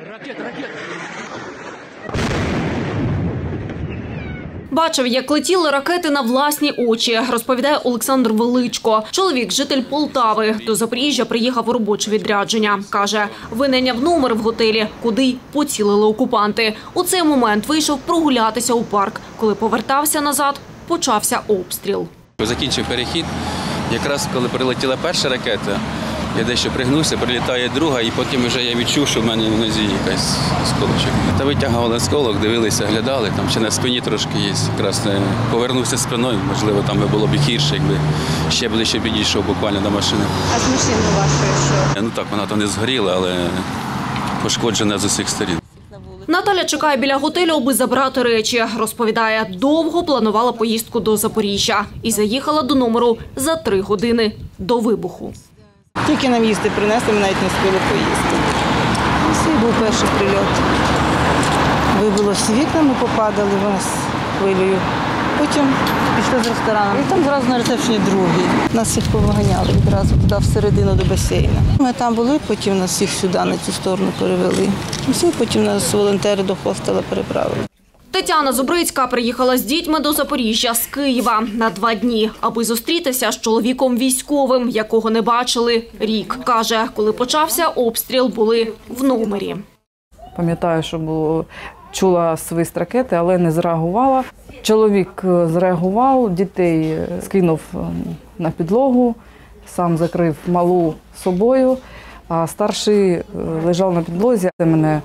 Бачив, як летіли ракети на власні очі, розповідає Олександр Величко. Чоловік – житель Полтави. До Запоріжжя приїхав у робоче відрядження. Каже, винайняв номер в готелі, куди й поцілили окупанти. У цей момент вийшов прогулятися у парк. Коли повертався назад, почався обстріл. Закінчив перехід. Якраз коли прилетіла перша ракета, я дещо пригнувся, прилітає друга, і потім вже я відчув, що в мене в нозі якась осколочок. Та витягували осколок, дивилися, глядали, там ще на спині трошки є. Якраз повернувся спиною, можливо, там було б гірше, якби ще ближче підійшов буквально до машини. А з машиною вашою що? Ну так, вона то не згоріла, але пошкоджена з усіх сторін. Наталя чекає біля готелю, аби забрати речі. Розповідає, довго планувала поїздку до Запоріжжя і заїхала до номеру за 3 години до вибуху. Тільки нам їсти принесли, ми навіть не встигли поїсти. Це був перший прильот. Вибило всі вікна, ми попадали в нас хвилею. Потім пішли з ресторану. І там зразу на рецепції другий. Нас всіх повиганяли відразу туди всередину до басейну. Ми там були, потім нас всіх сюди, на цю сторону перевели. Всі потім нас волонтери до хостела переправили. Тетяна Зубрицька приїхала з дітьми до Запоріжжя з Києва на 2 дні, аби зустрітися з чоловіком військовим, якого не бачили рік. Каже, коли почався обстріл, були в номері. Пам'ятаю, що чула свист ракети, але не зреагувала. Чоловік зреагував, дітей скинув на підлогу, сам закрив малу собою, а старший лежав на підлозі. Мене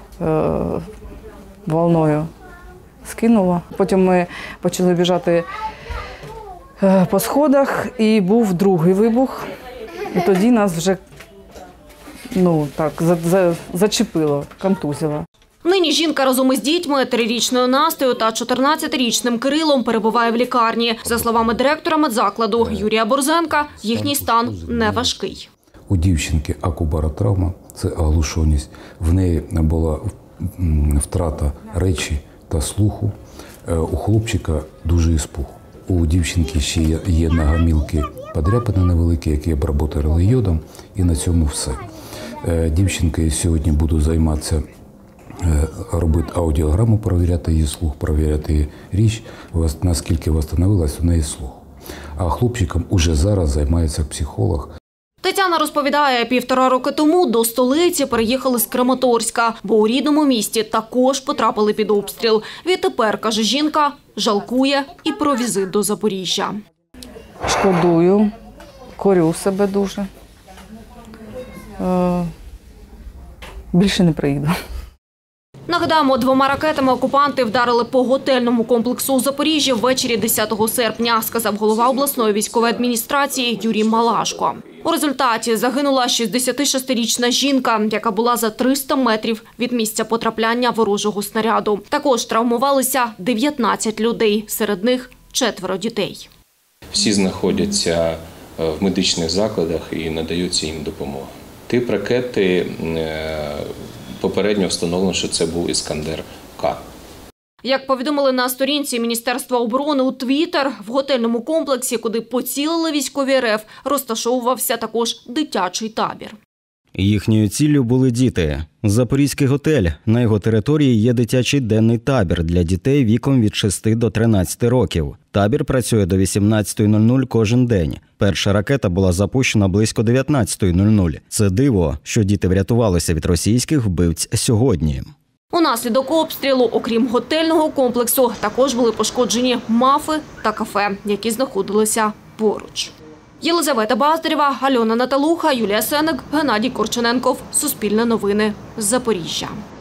волною скинуло. Потім ми почали біжати по сходах, і був другий вибух. І тоді нас вже зачепило, контузило. Нині жінка разом із дітьми, 3-річною Настею та 14-річним Кирилом перебуває в лікарні. За словами директора медзакладу Юрія Борзенка, їхній стан не важкий. У дівчинки акубаротравма – це оглушеність. В неї була втрата речі та слуху. У хлопчика дуже іспух. У дівчинки ще є на гомілки подряпини невеликі, які обробили йодом, і на цьому все. Дівчинки сьогодні буду займатися, робити аудіограму, перевіряти її слух, перевіряти її річ, наскільки відновилась у неї слух. А хлопчиком уже зараз займається психолог. Тетяна розповідає, 1,5 роки тому до столиці переїхали з Краматорська, бо у рідному місті також потрапили під обстріл. Відтепер, каже жінка, жалкує і про візит до Запоріжжя. Шкодую, корю себе дуже. Більше не приїду. Нагадаємо, 2 ракетами окупанти вдарили по готельному комплексу у Запоріжжі ввечері 10 серпня, сказав голова обласної військової адміністрації Юрій Малашко. У результаті загинула 66-річна жінка, яка була за 300 метрів від місця потрапляння ворожого снаряду. Також травмувалися 19 людей, серед них 4 дітей. Всі знаходяться в медичних закладах і надаються їм допомога. Тип ракети попередньо встановлено, що це був «Іскандер-К». Як повідомили на сторінці Міністерства оборони у Твіттер, в готельному комплексі, куди поцілили військові РФ, розташовувався також дитячий табір. Їхньою ціллю були діти. Запорізький готель. На його території є дитячий денний табір для дітей віком від 6 до 13 років. Табір працює до 18:00 кожен день. Перша ракета була запущена близько 19:00. Це диво, що діти врятувалися від російських вбивць сьогодні. Унаслідок обстрілу, окрім готельного комплексу, також були пошкоджені МАФи та кафе, які знаходилися поруч. Єлизавета Баздарєва, Альона Наталуха, Юлія Сеник, Геннадій Корчененков. Суспільне новини. Запоріжжя.